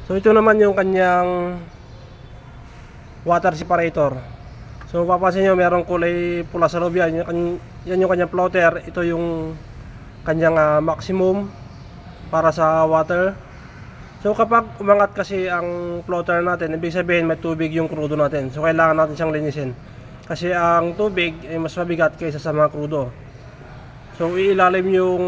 So ito naman yung kanyang water separator. So papansin nyo merong kulay pula sa loob yan. Yan yung kanyang floater. Ito yung kanyang maximum para sa water. So kapag umangat kasi ang floater natin, ibig sabihin may tubig yung crudo natin. So kailangan natin siyang linisin. Kasi ang tubig ay mas mabigat kaysa sa mga crudo. So ilalim yung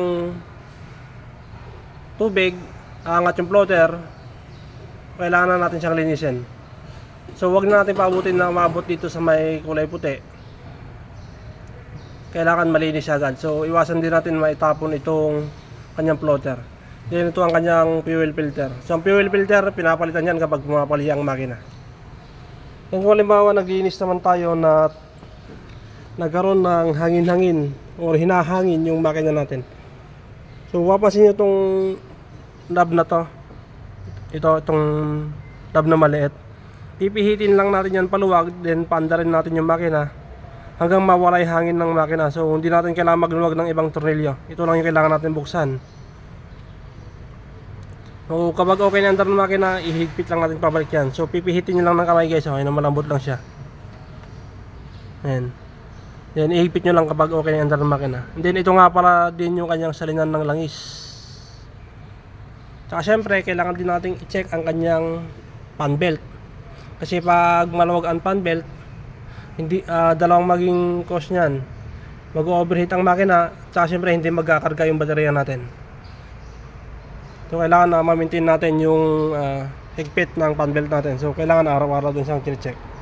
tubig, angat yung floater, kailangan na natin siyang linisin. So wag na natin paabutin na maabot dito sa may kulay puti. Kailangan malinis agad. So iwasan din natin maitapon itong kanyang floater. Then ito ang kanyang fuel filter. So ang fuel filter pinapalitan yan kapag pumapali ang makina. Kung halimbawa naglinis naman tayo na nagkaroon ng hangin-hangin o hinahangin yung makina natin. So papansin nyo itong knob na to. Itong knob na maliit. Pipihitin lang natin yan paluwag, then paandarin natin yung makina hanggang mawala yung hangin ng makina. So hindi natin kailangan magluwag ng ibang tornilyo. Ito lang yung kailangan natin buksan. So kapag okay na andar ng makina, ihigpit lang natin pabalik yan. So pipihitin nyo lang ng kamay guys, okay na, malambot lang siya. Ayan. Then ihigpit nyo lang kapag okay na andar ng makina. And then ito nga para din yung kanyang salinan ng langis. Tsaka syempre kailangan din natin i-check ang kanyang fan belt. Kasi pag maluwag ang fan belt, hindi dalawang maging cause niyan. Mag-overheat ang makina, tsaka syempre hindi magkakarga yung baterya natin. So kailangan na ma-maintain natin yung higpit ng fan belt natin. So kailangan araw-araw din siyang check.